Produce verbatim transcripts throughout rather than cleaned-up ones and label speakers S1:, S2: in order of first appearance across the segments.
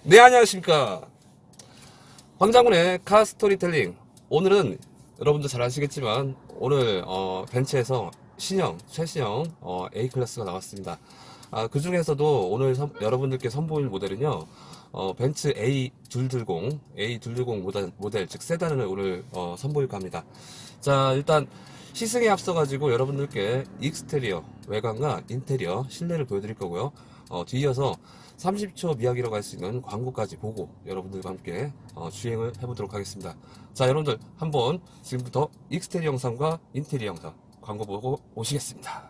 S1: 네, 안녕하십니까. 황장군의 카 스토리텔링. 오늘은 여러분도 잘 아시겠지만 오늘 어, 벤츠에서 신형, 최신형 어, A클래스가 나왔습니다. 아, 그 중에서도 오늘 선, 여러분들께 선보일 모델은요, 어, 벤츠 에이 이백이십, 에이 이백이십 모델, 모델 즉 세단을 오늘 어, 선보일까 합니다. 자, 일단 시승에 앞서가지고 여러분들께 익스테리어, 외관과 인테리어, 실내를 보여드릴 거고요. 어, 뒤이어서 삼십 초 미약이라고 할 수 있는 광고까지 보고 여러분들과 함께 어, 주행을 해보도록 하겠습니다. 자, 여러분들 한번 지금부터 익스테리어 영상과 인테리어 영상 광고 보고 오시겠습니다.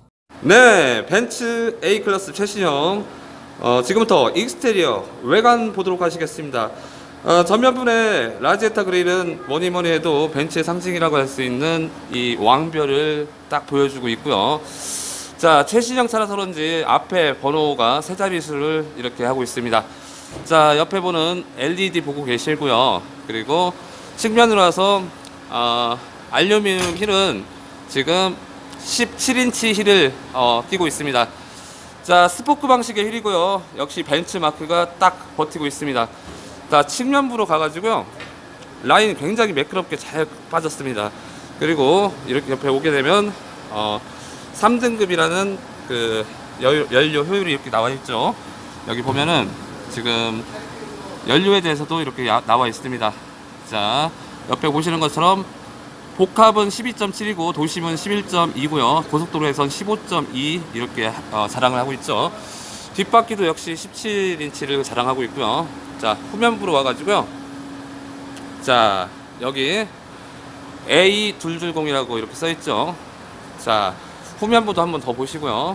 S1: 네, 벤츠 A클래스 최신형 어, 지금부터 익스테리어 외관 보도록 하시겠습니다. 어, 전면부의 라지에타 그릴은 뭐니뭐니 해도 벤츠의 상징이라고 할 수 있는 이 왕별을 딱 보여주고 있고요. 자, 최신형 차라서 그런지 앞에 번호가 세 자릿수를 이렇게 하고 있습니다. 자, 옆에 보는 엘이디 보고 계시고요. 그리고 측면으로 와서 어, 알루미늄 휠은 지금 십칠 인치 휠을 어, 끼고 있습니다. 자, 스포크 방식의 휠이고요. 역시 벤츠 마크가 딱 버티고 있습니다. 자, 측면부로 가가지고요, 라인 굉장히 매끄럽게 잘 빠졌습니다. 그리고 이렇게 옆에 오게 되면 어, 삼 등급이라는 그 연료 효율이 이렇게 나와 있죠. 여기 보면은 지금 연료에 대해서도 이렇게 나와 있습니다. 자, 옆에 보시는 것처럼 복합은 십이 점 칠이고 도심은 십일 점 이고요. 고속도로에선 십오 점 이 이렇게 어, 자랑을 하고 있죠. 뒷바퀴도 역시 십칠 인치를 자랑하고 있고요. 자, 후면부로 와가지고요. 자, 여기 에이 이백이십이라고 이렇게 써있죠. 자, 후면부도 한번 더 보시고요.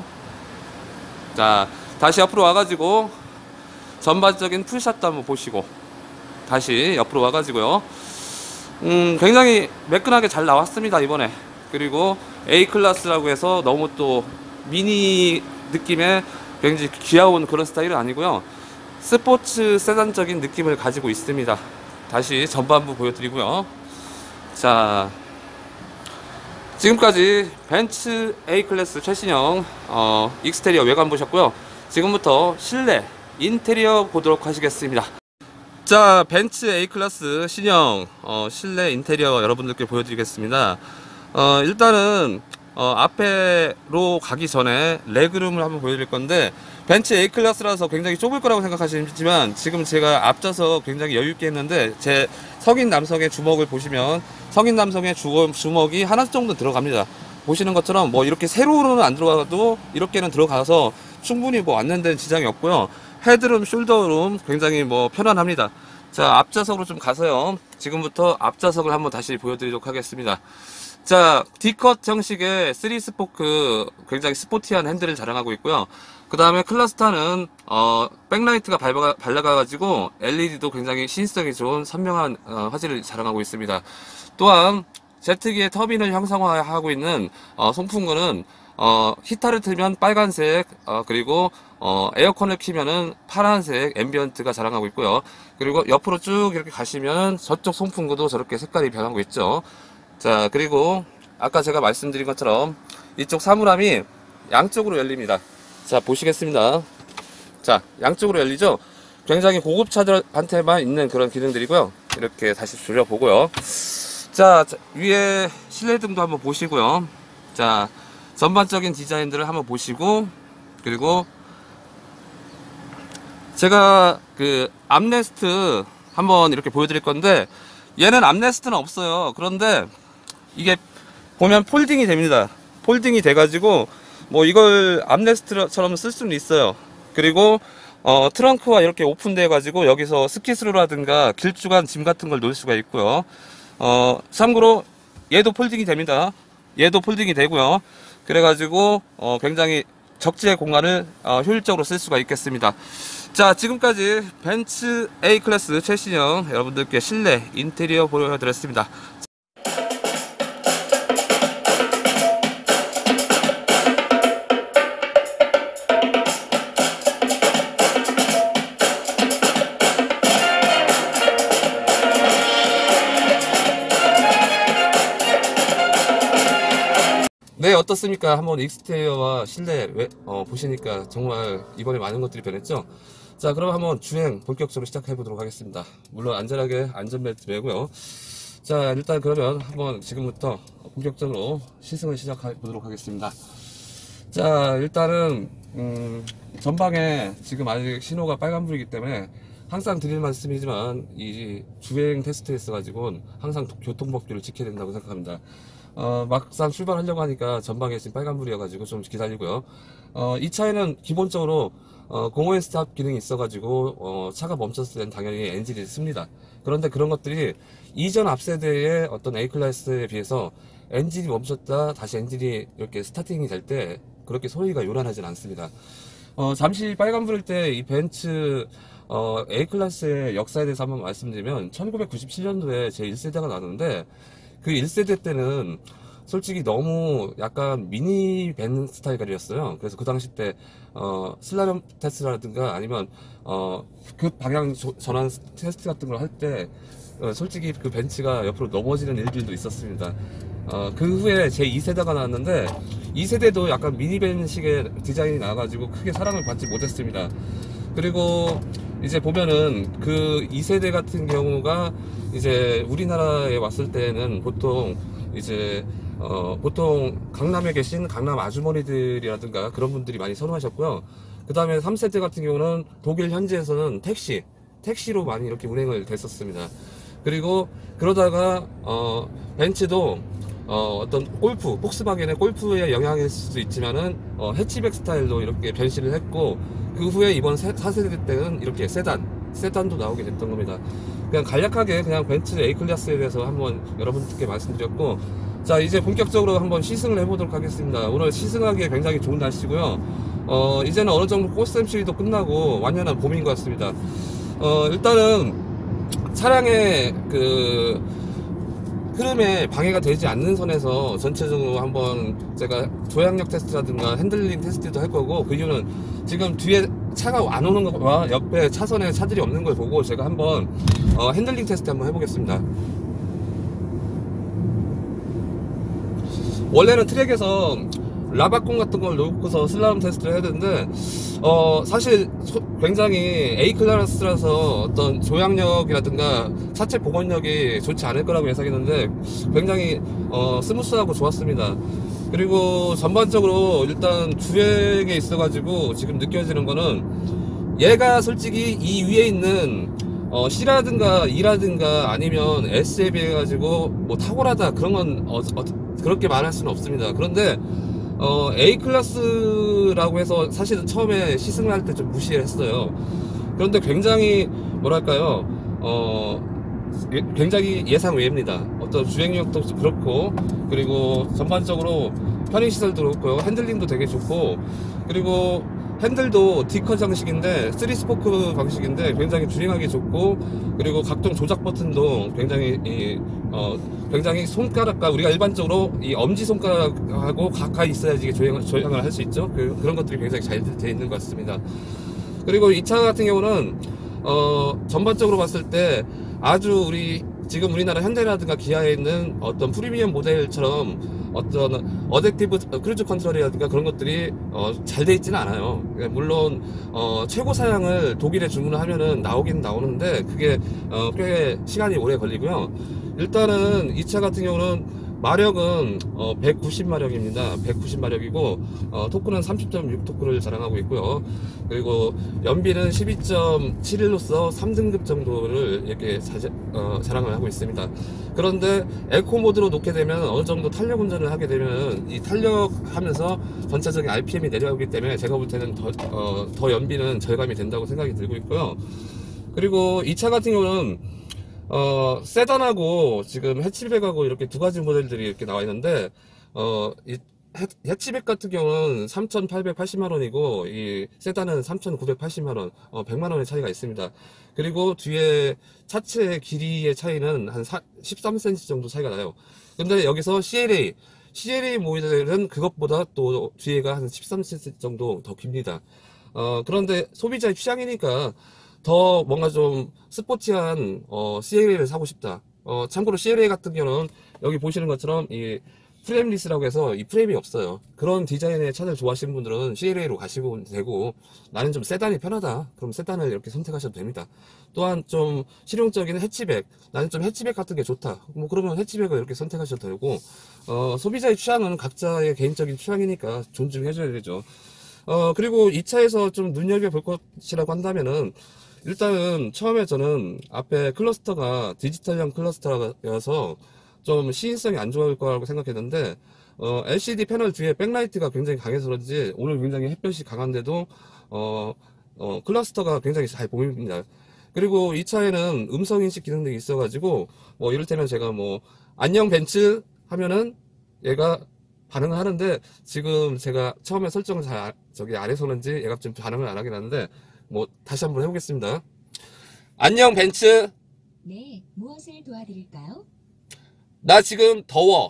S1: 자, 다시 옆으로 와가지고 전반적인 풀샷도 한번 보시고 다시 옆으로 와가지고요. 음, 굉장히 매끈하게 잘 나왔습니다, 이번에. 그리고 A클래스라고 해서 너무 또 미니 느낌의 굉장히 귀여운 그런 스타일은 아니고요. 스포츠 세단적인 느낌을 가지고 있습니다. 다시 전반부 보여드리고요. 자, 지금까지 벤츠 A클래스 최신형 어, 익스테리어 외관 보셨고요. 지금부터 실내 인테리어 보도록 하시겠습니다. 자, 벤츠 A클래스 신형 어, 실내 인테리어 여러분들께 보여드리겠습니다. 어, 일단은 어, 앞에로 가기 전에 레그룸을 한번 보여드릴 건데, 벤츠 A클래스라서 굉장히 좁을 거라고 생각하시지만 지금 제가 앞져서 굉장히 여유있게 했는데, 제 성인 남성의 주먹을 보시면 성인 남성의 주먹이 하나 정도 들어갑니다. 보시는 것처럼 뭐 이렇게 세로로는 안 들어가도 이렇게는 들어가서 충분히 뭐 앉는 데는 지장이 없고요. 헤드룸, 숄더룸 굉장히 뭐 편안합니다. 자, 앞좌석으로 좀 가서요, 지금부터 앞좌석을 한번 다시 보여드리도록 하겠습니다. 자, D컷 형식의 쓰리 스포크 굉장히 스포티한 핸들을 자랑하고 있고요. 그 다음에 클러스터는 어, 백라이트가 발가, 발라가가지고 엘이디도 굉장히 신성이 좋은 선명한 어, 화질을 자랑하고 있습니다. 또한 제트기의 터빈을 형상화하고 있는 어, 송풍구는 어, 히터를 틀면 빨간색, 어, 그리고 어, 에어컨을 키면은 파란색 앰비언트가 자랑하고 있고요. 그리고 옆으로 쭉 이렇게 가시면 저쪽 송풍구도 저렇게 색깔이 변하고 있죠. 자, 그리고 아까 제가 말씀드린 것처럼 이쪽 사물함이 양쪽으로 열립니다. 자, 보시겠습니다. 자, 양쪽으로 열리죠. 굉장히 고급차들한테만 있는 그런 기능들이고요. 이렇게 다시 줄여보고요. 자, 위에 실내등도 한번 보시고요. 자, 전반적인 디자인들을 한번 보시고, 그리고 제가 그 암레스트 한번 이렇게 보여드릴 건데, 얘는 암레스트는 없어요. 그런데 이게 보면 폴딩이 됩니다. 폴딩이 돼가지고 뭐 이걸 암레스트처럼 쓸 수는 있어요. 그리고 어, 트렁크와 이렇게 오픈돼 가지고 여기서 스키스로라든가 길쭉한 짐 같은 걸 놓을 수가 있고요. 어, 참고로 얘도 폴딩이 됩니다. 얘도 폴딩이 되고요. 그래가지고 어, 굉장히 적재의 공간을 어, 효율적으로 쓸 수가 있겠습니다. 자, 지금까지 벤츠 A클래스 최신형 여러분들께 실내 인테리어 보여드렸습니다. 네, 어떻습니까? 한번 익스테리어와 실내 왜, 어, 보시니까 정말 이번에 많은 것들이 변했죠? 자, 그럼 한번 주행 본격적으로 시작해 보도록 하겠습니다. 물론 안전하게 안전벨트 매고요. 자, 일단 그러면 한번 지금부터 본격적으로 시승을 시작해 보도록 하겠습니다. 자, 일단은 음, 전방에 지금 아직 신호가 빨간불이기 때문에 항상 드릴 말씀이지만 이 주행 테스트에 있어가지고 항상 교통법규를 지켜야 된다고 생각합니다. 어, 막상 출발하려고 하니까 전방에 지금 빨간불이어가지고 좀 기다리고요. 어, 이 차에는 기본적으로 어, 공허 스탑 기능이 있어가지고 어, 차가 멈췄을 때는 당연히 엔진이 씁니다. 그런데 그런 것들이 이전 앞세대의 어떤 A클래스에 비해서 엔진이 멈췄다 다시 엔진이 이렇게 스타팅이 될 때 그렇게 소리가 요란하진 않습니다. 어, 잠시 빨간불일 때 이 벤츠 어, A클래스의 역사에 대해서 한번 말씀드리면 천구백구십칠 년도에 제 일 세대가 나왔는데 그 일 세대 때는 솔직히 너무 약간 미니밴 스타일 가리였어요. 그래서 그 당시 때 어, 슬라롬 테스트라든가 아니면 어, 그 방향 조, 전환 테스트 같은 걸 할 때 어, 솔직히 그 벤츠가 옆으로 넘어지는 일들도 있었습니다. 어, 그 후에 제 이 세대가 나왔는데 이 세대도 약간 미니밴식의 디자인이 나와가지고 크게 사랑을 받지 못했습니다. 그리고 이제 보면은 그 이 세대 같은 경우가 이제 우리나라에 왔을 때는 보통 이제 어 보통 강남에 계신 강남 아주머니들이라든가 그런 분들이 많이 선호하셨고요. 그 다음에 삼 세대 같은 경우는 독일 현지에서는 택시 택시로 많이 이렇게 운행을 됐었습니다. 그리고 그러다가 어 벤츠도 어, 어떤 골프, 폭스바겐의 골프의 영향일 수도 있지만은, 어, 해치백 스타일로 이렇게 변신을 했고, 그 후에 이번 사 세대 때는 이렇게 세단, 세단도 나오게 됐던 겁니다. 그냥 간략하게 그냥 벤츠 A클래스에 대해서 한번 여러분들께 말씀드렸고, 자, 이제 본격적으로 한번 시승을 해보도록 하겠습니다. 오늘 시승하기에 굉장히 좋은 날씨고요. 어, 이제는 어느 정도 코스 엠씨도 끝나고 완연한 봄인 것 같습니다. 어, 일단은 차량의 그, 흐름에 방해가 되지 않는 선에서 전체적으로 한번 제가 조향력 테스트라든가 핸들링 테스트도 할 거고, 그 이유는 지금 뒤에 차가 안 오는 것과 옆에 차선에 차들이 없는 걸 보고 제가 한번 어, 핸들링 테스트 한번 해보겠습니다. 원래는 트랙에서 라바콘 같은 걸 놓고서 슬라롬 테스트를 해야 되는데 어 사실 소, 굉장히 A클래스라서 어떤 조향력이라든가 차체 복원력이 좋지 않을 거라고 예상했는데 굉장히 어 스무스하고 좋았습니다. 그리고 전반적으로 일단 주행에 있어 가지고 지금 느껴지는 거는 얘가 솔직히 이 위에 있는 어 C라든가 E라든가 아니면 S에 비해 가지고 뭐 탁월하다 그런 건 어, 어, 그렇게 말할 수는 없습니다. 그런데 어, A클래스라고 해서 사실은 처음에 시승을 할 때 좀 무시를 했어요. 그런데 굉장히 뭐랄까요, 어, 굉장히 예상 외입니다. 어떤 주행력도 그렇고, 그리고 전반적으로 편의시설도 그렇고요. 핸들링도 되게 좋고, 그리고 핸들도 D컷 방식인데 쓰리 스포크 방식인데 굉장히 주행하기 좋고, 그리고 각종 조작 버튼도 굉장히 이, 어, 굉장히 손가락과 우리가 일반적으로 이 엄지 손가락하고 가까이 있어야지 조향을, 조향을 할 수 있죠. 그, 그런 것들이 굉장히 잘 되어 있는 것 같습니다. 그리고 이 차 같은 경우는 어, 전반적으로 봤을 때 아주 우리 지금 우리나라 현대라든가 기아에 있는 어떤 프리미엄 모델처럼 어떤 어댑티브 크루즈 컨트롤이라든가 그런 것들이 어, 잘 돼 있지는 않아요. 물론 어, 최고 사양을 독일에 주문을 하면은 나오긴 나오는데 그게 어, 꽤 시간이 오래 걸리고요. 일단은 이 차 같은 경우는 마력은 어, 백구십 마력입니다. 백구십 마력이고 어, 토크는 삼십 점 육 토크를 자랑하고 있고요. 그리고 연비는 십이 점 칠일로서 삼 등급 정도를 이렇게 자제, 어, 자랑을 하고 있습니다. 그런데 에코 모드로 놓게 되면 어느 정도 탄력 운전을 하게 되면 이 탄력하면서 전체적인 알피엠이 내려오기 때문에 제가 볼 때는 더, 어, 더 연비는 절감이 된다고 생각이 들고 있고요. 그리고 이 차 같은 경우는 어, 세단하고 지금 해치백하고 이렇게 두 가지 모델들이 이렇게 나와 있는데, 어, 이 해치백 같은 경우는 삼천팔백팔십만 원이고, 이 세단은 삼천구백팔십만 원, 어, 백만 원의 차이가 있습니다. 그리고 뒤에 차체 길이의 차이는 한 십삼 센티미터 정도 차이가 나요. 근데 여기서 씨엘에이, 씨엘에이 모델은 그것보다 또 뒤에가 한 십삼 센티미터 정도 더 깁니다. 어, 그런데 소비자의 취향이니까 더 뭔가 좀 스포티한 어, 씨엘에이를 사고 싶다. 어, 참고로 씨엘에이 같은 경우는 여기 보시는 것처럼 이 프레임리스라고 해서 이 프레임이 없어요. 그런 디자인의 차를 좋아하시는 분들은 씨엘에이로 가시고 되고, 나는 좀 세단이 편하다, 그럼 세단을 이렇게 선택하셔도 됩니다. 또한 좀 실용적인 해치백, 나는 좀 해치백 같은 게 좋다, 뭐 그러면 해치백을 이렇게 선택하셔도 되고, 어, 소비자의 취향은 각자의 개인적인 취향이니까 존중해줘야 되죠. 어, 그리고 이 차에서 좀 눈여겨볼 것이라고 한다면은, 일단은 처음에 저는 앞에 클러스터가 디지털형 클러스터여서 좀 시인성이 안 좋을 거라고 생각했는데, 어, 엘시디 패널 뒤에 백라이트가 굉장히 강해서 그런지 오늘 굉장히 햇볕이 강한데도 어, 어, 클러스터가 굉장히 잘 보입니다. 그리고 이 차에는 음성인식 기능 등이 있어가지고, 뭐 이를테면 제가 뭐 안녕 벤츠 하면은 얘가 반응을 하는데, 지금 제가 처음에 설정을 잘 아- 저기 안 해서 그런지 얘가 좀 반응을 안 하긴 하는데, 뭐 다시 한번 해보겠습니다. 안녕 벤츠,
S2: 네, 무엇을 도와드릴까요?
S1: 나 지금 더워.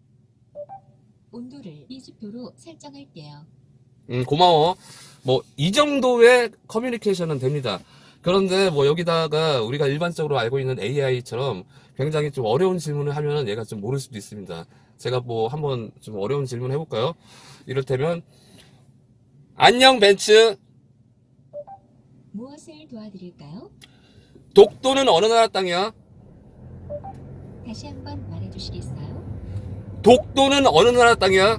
S2: 온도를 이십 도로 설정할게요.
S1: 음, 고마워. 뭐 이 정도의 커뮤니케이션은 됩니다. 그런데 뭐 여기다가 우리가 일반적으로 알고 있는 에이아이처럼 굉장히 좀 어려운 질문을 하면은 얘가 좀 모를 수도 있습니다. 제가 뭐 한번 좀 어려운 질문 해볼까요? 이를테면 안녕 벤츠,
S2: 무엇을 도와드릴까요?
S1: 독도는 어느 나라 땅이야?
S2: 다시 한번 말해주시겠어요?
S1: 독도는 어느 나라 땅이야?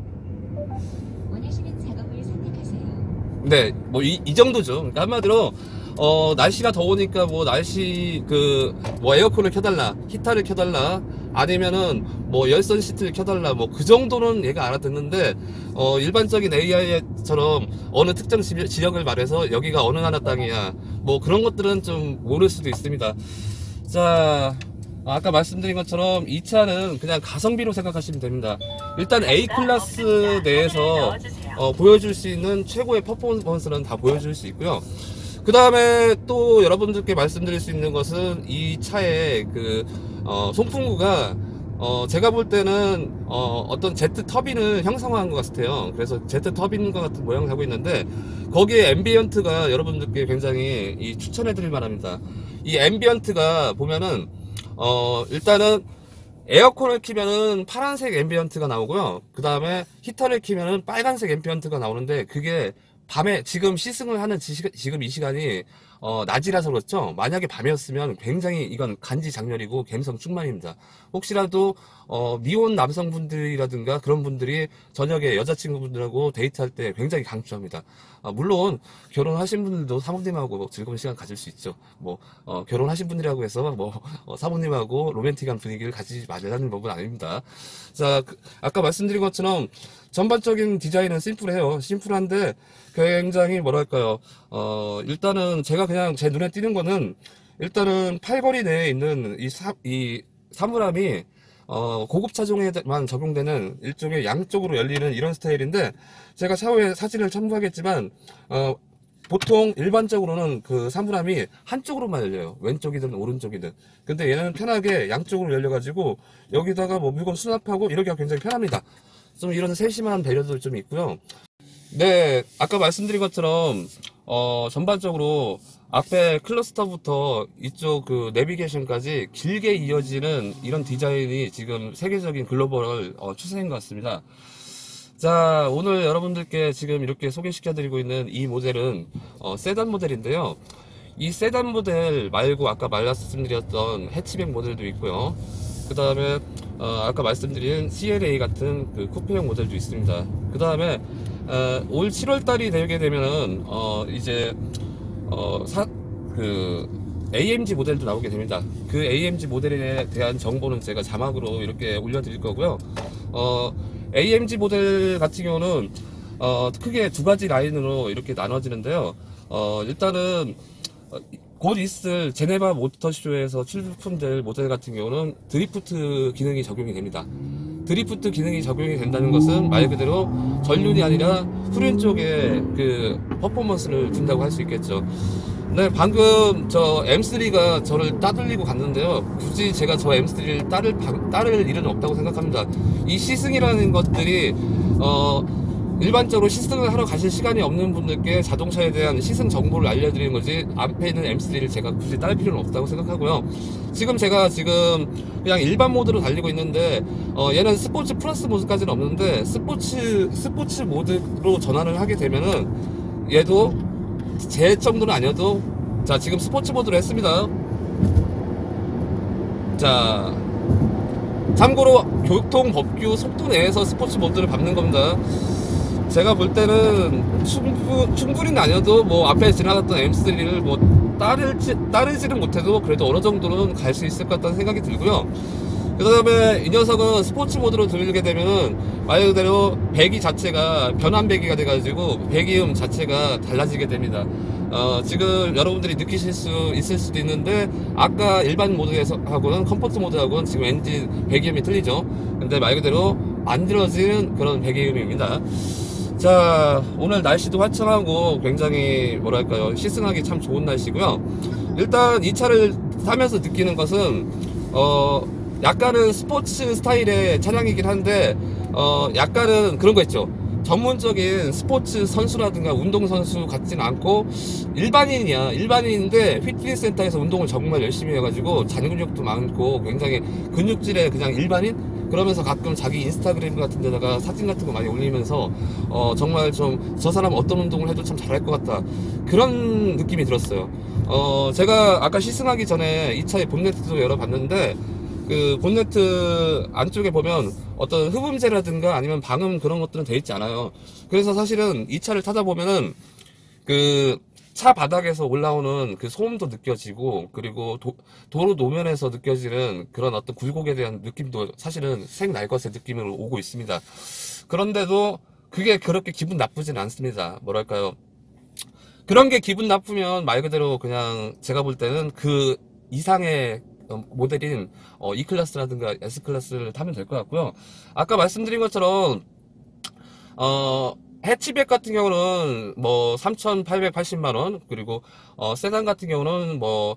S2: 원하시는 작업을 선택하세요.
S1: 네, 뭐 이 이 정도죠. 그러니까 한마디로 어 날씨가 더우니까 뭐 날씨 그 뭐 에어컨을 켜달라, 히터를 켜달라, 아니면은 뭐 열선 시트를 켜달라, 뭐 그 정도는 얘가 알아듣는데, 어 일반적인 에이아이처럼 어느 특정 지, 지역을 말해서 여기가 어느 나라 땅이야, 뭐 그런 것들은 좀 모를 수도 있습니다. 자, 아까 말씀드린 것처럼 이 차는 그냥 가성비로 생각하시면 됩니다. 일단 A 클래스 내에서 어, 보여줄 수 있는 최고의 퍼포먼스는 다 보여줄 수 있고요. 그 다음에 또 여러분들께 말씀드릴 수 있는 것은 이 차의 그 어, 송풍구가 어, 제가 볼 때는 어, 어떤 제트 터빈을 형상화한 것 같아요. 그래서 제트 터빈과 같은 모양을 하고 있는데, 거기에 앰비언트가 여러분들께 굉장히 이 추천해드릴 만합니다. 이 앰비언트가 보면은 어, 일단은 에어컨을 키면은 파란색 앰비언트가 나오고요. 그 다음에 히터를 키면은 빨간색 앰비언트가 나오는데, 그게 밤에 지금 시승을 하는 지, 지금 이 시간이 어, 낮이라서 그렇죠. 만약에 밤이었으면 굉장히 이건 간지 장렬이고 감성 충만입니다. 혹시라도 어, 미혼 남성분들이라든가 그런 분들이 저녁에 여자친구분들하고 데이트할 때 굉장히 강추합니다. 아, 물론 결혼하신 분들도 사모님하고 즐거운 시간 가질 수 있죠. 뭐 어, 결혼하신 분이라고 해서 뭐 어, 사모님하고 로맨틱한 분위기를 가지지 말라는 법은 아닙니다. 자, 그, 아까 말씀드린 것처럼 전반적인 디자인은 심플해요. 심플한데 굉장히 뭐랄까요, 어, 일단은 제가 그냥 제 눈에 띄는 거는, 일단은 팔거리 내에 있는 이 사, 이 사물함이 어, 고급 차종에만 적용되는 일종의 양쪽으로 열리는 이런 스타일인데, 제가 차후에 사진을 첨부하겠지만 어, 보통 일반적으로는 그 사물함이 한쪽으로만 열려요. 왼쪽이든 오른쪽이든. 근데 얘는 편하게 양쪽으로 열려가지고 여기다가 뭐 물건 수납하고 이러기가 굉장히 편합니다. 좀 이런 세심한 배려도 좀 있고요. 네, 아까 말씀드린 것처럼 어, 전반적으로 앞에 클러스터부터 이쪽 그 내비게이션까지 길게 이어지는 이런 디자인이 지금 세계적인 글로벌 어, 추세인 것 같습니다. 자, 오늘 여러분들께 지금 이렇게 소개시켜드리고 있는 이 모델은 어, 세단 모델인데요. 이 세단 모델 말고 아까 말씀드렸던 해치백 모델도 있고요. 그 다음에 어, 아까 말씀드린 씨엘에이 같은 그 쿠페형 모델도 있습니다. 그 다음에 어, 올 칠월달이 되게 되면은 어, 이제 어, 사, 그 에이엠지 모델도 나오게 됩니다. 그 에이엠지 모델에 대한 정보는 제가 자막으로 이렇게 올려드릴 거고요. 어, 에이엠지 모델 같은 경우는 어, 크게 두 가지 라인으로 이렇게 나눠지는데요. 어, 일단은 곧 있을 제네바 모터쇼에서 출품될 모델 같은 경우는 드리프트 기능이 적용이 됩니다. 드리프트 기능이 적용이 된다는 것은 말 그대로 전륜이 아니라 후륜 쪽에 그 퍼포먼스를 준다고 할 수 있겠죠. 네, 방금 저 엠쓰리가 저를 따돌리고 갔는데요. 굳이 제가 저 엠쓰리를 따를, 따를 일은 없다고 생각합니다. 이 시승이라는 것들이 어 일반적으로 시승을 하러 가실 시간이 없는 분들께 자동차에 대한 시승 정보를 알려드리는 거지, 앞에 있는 엠 쓰리를 제가 굳이 딸 필요는 없다고 생각하고요. 지금 제가 지금 그냥 일반 모드로 달리고 있는데, 어, 얘는 스포츠 플러스 모드까지는 없는데, 스포츠, 스포츠 모드로 전환을 하게 되면은, 얘도 제 정도는 아니어도, 자, 지금 스포츠 모드로 했습니다. 자, 참고로 교통법규 속도 내에서 스포츠 모드를 밟는 겁니다. 제가 볼 때는 충분, 충분히는 아니어도 뭐 앞에 지나갔던 엠 쓰리를 뭐 따르지, 따르지는 못해도 그래도 어느 정도는 갈 수 있을 것 같다는 생각이 들고요. 그 다음에 이 녀석은 스포츠 모드로 들게 되면은 말 그대로 배기 자체가 변환 배기가 돼가지고 배기음 자체가 달라지게 됩니다. 어, 지금 여러분들이 느끼실 수 있을 수도 있는데, 아까 일반 모드에서 하고는 컴포트 모드하고는 지금 엔진 배기음이 틀리죠. 근데 말 그대로 만들어진 그런 배기음입니다. 자, 오늘 날씨도 화창하고 굉장히 뭐랄까요, 시승하기 참 좋은 날씨고요. 일단 이 차를 타면서 느끼는 것은 어 약간은 스포츠 스타일의 차량이긴 한데, 어 약간은 그런 거 있죠. 전문적인 스포츠 선수라든가 운동선수 같진 않고 일반인이야. 일반인인데 피트니스 센터에서 운동을 정말 열심히 해가지고 잔근육도 많고 굉장히 근육질의 그냥 일반인? 그러면서 가끔 자기 인스타그램 같은 데다가 사진 같은 거 많이 올리면서 어 정말 좀 저 사람 어떤 운동을 해도 참 잘할 것 같다, 그런 느낌이 들었어요. 어 제가 아까 시승하기 전에 이 차의 본네트도 열어봤는데, 그 본네트 안쪽에 보면 어떤 흡음재라든가 아니면 방음 그런 것들은 돼 있지 않아요. 그래서 사실은 이 차를 타다 보면은 그 차 바닥에서 올라오는 그 소음도 느껴지고, 그리고 도, 도로 노면에서 느껴지는 그런 어떤 굴곡에 대한 느낌도 사실은 생날 것의 느낌으로 오고 있습니다. 그런데도 그게 그렇게 기분 나쁘진 않습니다. 뭐랄까요, 그런 게 기분 나쁘면 말 그대로 그냥 제가 볼 때는 그 이상의 모델인 어, E 클래스라든가 S 클래스를 타면 될 것 같고요. 아까 말씀드린 것처럼 어 해치백 같은 경우는 뭐 삼천팔백팔십만 원, 그리고 어 세단 같은 경우는 뭐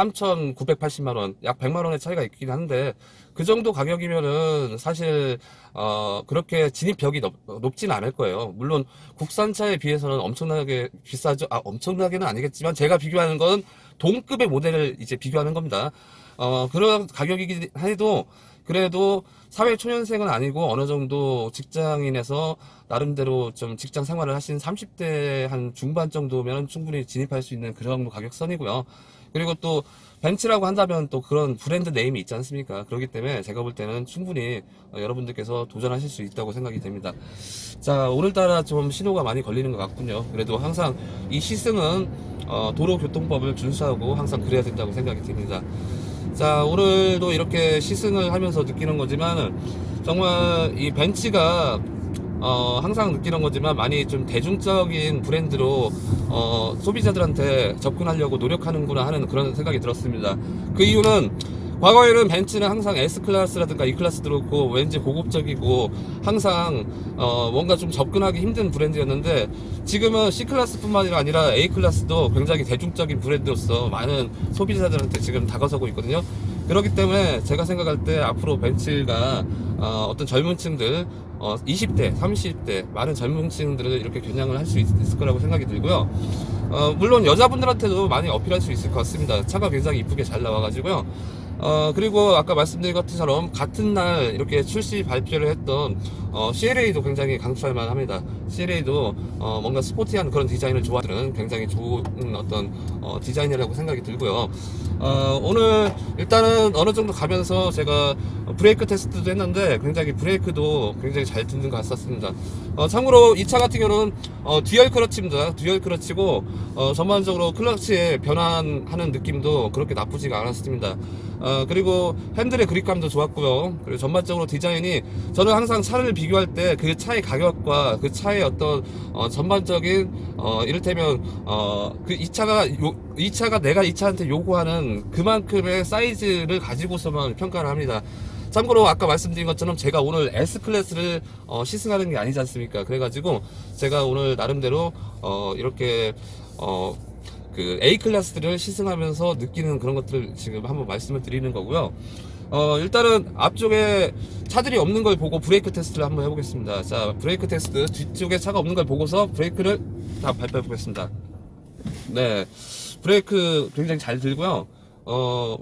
S1: 삼천구백팔십만 원, 약 백만 원의 차이가 있긴 한데, 그 정도 가격이면은 사실 어 그렇게 진입벽이 높, 높진 않을 거예요. 물론 국산차에 비해서는 엄청나게 비싸죠. 아, 엄청나게는 아니겠지만 제가 비교하는 건 동급의 모델을 이제 비교하는 겁니다. 어 그런 가격이긴 해도 그래도 사회초년생은 아니고 어느 정도 직장인에서 나름대로 좀 직장 생활을 하신 삼십 대 한 중반 정도면 충분히 진입할 수 있는 그 정도 가격선이고요. 그리고 또 벤츠라고 한다면 또 그런 브랜드 네임이 있지 않습니까? 그렇기 때문에 제가 볼 때는 충분히 여러분들께서 도전하실 수 있다고 생각이 됩니다. 자, 오늘따라 좀 신호가 많이 걸리는 것 같군요. 그래도 항상 이 시승은 어, 도로교통법을 준수하고 항상 그래야 된다고 생각이 듭니다. 자, 오늘도 이렇게 시승을 하면서 느끼는 거지만, 정말 이 벤츠가 어, 항상 느끼는 거지만 많이 좀 대중적인 브랜드로 어, 소비자들한테 접근하려고 노력하는구나 하는 그런 생각이 들었습니다. 그 이유는 과거에는 벤츠는 항상 S클래스라든가 E클래스 들었고 왠지 고급적이고 항상 어 뭔가 좀 접근하기 힘든 브랜드였는데, 지금은 C클래스뿐만 아니라 A클래스도 굉장히 대중적인 브랜드로서 많은 소비자들한테 지금 다가서고 있거든요. 그렇기 때문에 제가 생각할 때 앞으로 벤츠가 어 어떤 젊은 층들, 어 이십 대, 삼십 대 많은 젊은 층들을 이렇게 겨냥을 할 수 있을 거라고 생각이 들고요. 어 물론 여자분들한테도 많이 어필할 수 있을 것 같습니다. 차가 굉장히 이쁘게 잘 나와가지고요. 어 그리고 아까 말씀드린 것처럼 같은 날 이렇게 출시 발표를 했던 어 씨엘에이도 굉장히 강추할 만합니다. 씨엘에이도 어 뭔가 스포티한 그런 디자인을 좋아하는 굉장히 좋은 어떤 어 디자인이라고 생각이 들고요. 어 오늘 일단은 어느 정도 가면서 제가 브레이크 테스트도 했는데 굉장히 브레이크도 굉장히 잘 듣는 것 같았습니다. 어 참고로 이 차 같은 경우는 어 듀얼 클러치입니다. 듀얼 클러치고 어 전반적으로 클러치에 변환하는 느낌도 그렇게 나쁘지가 않았습니다. 어 그리고 핸들의 그립감도 좋았고요. 그리고 전반적으로 디자인이, 저는 항상 차를 비교할 때 그 차의 가격과 그 차의 어떤 어 전반적인 어 이를테면 어 그 이 차가 요, 이 차가 내가 이 차한테 요구하는 그만큼의 사이즈를 가지고서만 평가를 합니다. 참고로 아까 말씀드린 것처럼 제가 오늘 S클래스를 어 시승하는 게 아니지 않습니까? 그래가지고 제가 오늘 나름대로 어 이렇게 어 그 A 클래스들을 시승하면서 느끼는 그런 것들을 지금 한번 말씀을 드리는 거고요. 어 일단은 앞쪽에 차들이 없는 걸 보고 브레이크 테스트를 한번 해보겠습니다. 자, 브레이크 테스트. 뒤쪽에 차가 없는 걸 보고서 브레이크를 다 밟아 보겠습니다. 네, 브레이크 굉장히 잘 들고요. 어,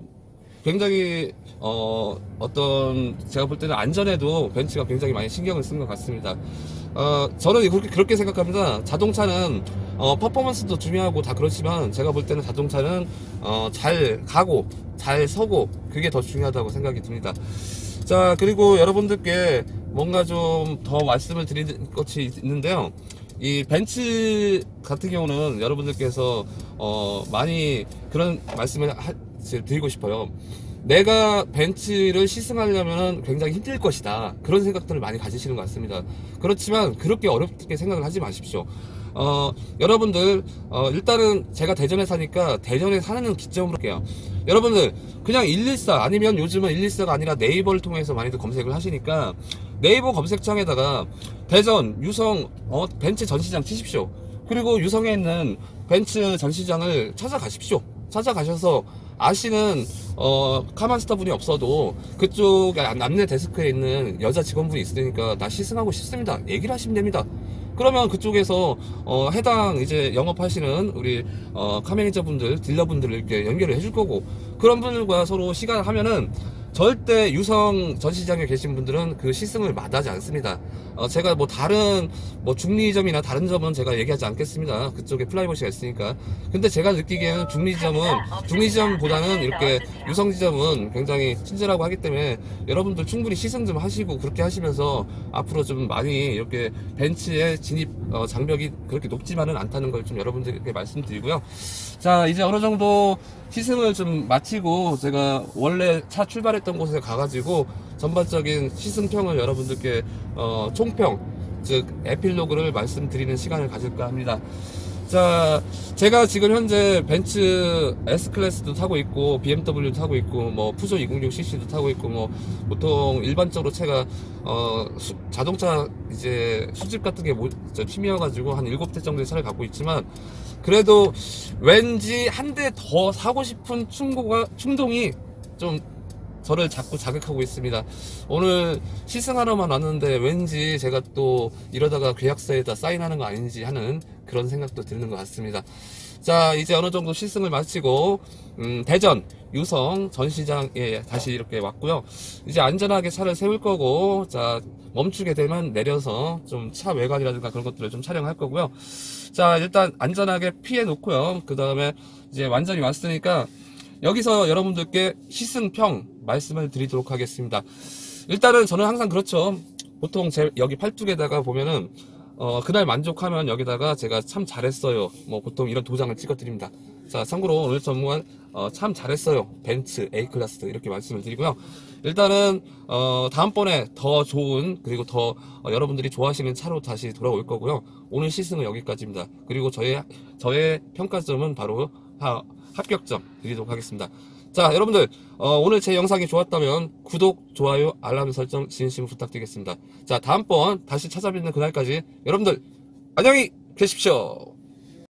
S1: 굉장히 어, 어떤 제가 볼 때는 안전에도 벤츠가 굉장히 많이 신경을 쓴 것 같습니다. 어, 저는 그렇게, 그렇게 생각합니다. 자동차는 어, 퍼포먼스도 중요하고 다 그렇지만 제가 볼 때는 자동차는 어, 잘 가고 잘 서고 그게 더 중요하다고 생각이 듭니다. 자, 그리고 여러분들께 뭔가 좀 더 말씀을 드릴 것이 있는데요. 이 벤츠 같은 경우는 여러분들께서 어, 많이 그런 말씀을 하, 드리고 싶어요. 내가 벤츠를 시승하려면 굉장히 힘들 것이다, 그런 생각들을 많이 가지시는 것 같습니다. 그렇지만 그렇게 어렵게 생각을 하지 마십시오. 어, 여러분들 어, 일단은 제가 대전에 사니까 대전에 사는 기점으로 할게요. 여러분들 그냥 일일사 아니면 요즘은 일일사가 아니라 네이버를 통해서 많이들 검색을 하시니까 네이버 검색창에다가 대전 유성 어, 벤츠 전시장 치십시오. 그리고 유성에 있는 벤츠 전시장을 찾아가십시오. 찾아가셔서 아시는 어, 카마스터 분이 없어도 그쪽 안내 데스크에 있는 여자 직원분이 있으니까 나 시승하고 싶습니다, 얘기를 하시면 됩니다. 그러면 그쪽에서 어, 해당 이제 영업하시는 우리 어, 카매니저 분들, 딜러분들을 이렇게 연결을 해줄 거고, 그런 분들과 서로 시간을 하면은 절대 유성 전시장에 계신 분들은 그 시승을 마다하지 않습니다. 어, 제가 뭐 다른 뭐 중리점이나 다른 점은 제가 얘기하지 않겠습니다. 그쪽에 프라이버시가 있으니까. 근데 제가 느끼기에는 중리점은 중리점보다는 이렇게 유성지점은 굉장히 친절하고 하기 때문에 여러분들 충분히 시승 좀 하시고 그렇게 하시면서 앞으로 좀 많이 이렇게 벤츠의 진입 어, 장벽이 그렇게 높지만은 않다는 걸 좀 여러분들께 말씀드리고요. 자, 이제 어느 정도 시승을 좀 마치고 제가 원래 차 출발했던 곳에 가가지고 전반적인 시승평을 여러분들께 어, 총평, 즉 에필로그를 말씀드리는 시간을 가질까 합니다. 자, 제가 지금 현재 벤츠 S클래스도 타고 있고 비엠더블유도 타고 있고 뭐 푸조 이백육 씨씨도 타고 있고 뭐 보통 일반적으로 제가 어 수, 자동차 이제 수집 같은 게 뭐, 취미여가지고 한 일곱 대 정도의 차를 갖고 있지만 그래도 왠지 한 대 더 사고 싶은 충고가, 충동이 좀 저를 자꾸 자극하고 있습니다. 오늘 시승하러만 왔는데 왠지 제가 또 이러다가 계약서에다 사인하는 거 아닌지 하는 그런 생각도 드는 것 같습니다. 자, 이제 어느 정도 시승을 마치고 음, 대전 유성 전시장에 다시 이렇게 왔고요. 이제 안전하게 차를 세울 거고, 자, 멈추게 되면 내려서 좀 차 외관이라든가 그런 것들을 좀 촬영할 거고요. 자, 일단 안전하게 피해 놓고요. 그 다음에 이제 완전히 왔으니까 여기서 여러분들께 시승평 말씀을 드리도록 하겠습니다. 일단은 저는 항상 그렇죠. 보통 제 여기 팔뚝에다가 보면은 어, 그날 만족하면 여기다가 제가 참 잘했어요, 뭐 보통 이런 도장을 찍어 드립니다. 자, 참고로 오늘 전무한 어, 참 잘했어요 벤츠 A클래스 이렇게 말씀을 드리고요. 일단은 어, 다음번에 더 좋은, 그리고 더 어, 여러분들이 좋아하시는 차로 다시 돌아올 거고요. 오늘 시승은 여기까지입니다. 그리고 저의 저의 평가점은 바로 하, 합격점 드리도록 하겠습니다. 자, 여러분들 어, 오늘 제 영상이 좋았다면 구독, 좋아요, 알람 설정 진심으로 부탁드리겠습니다. 자, 다음번 다시 찾아뵙는 그날까지 여러분들 안녕히 계십시오.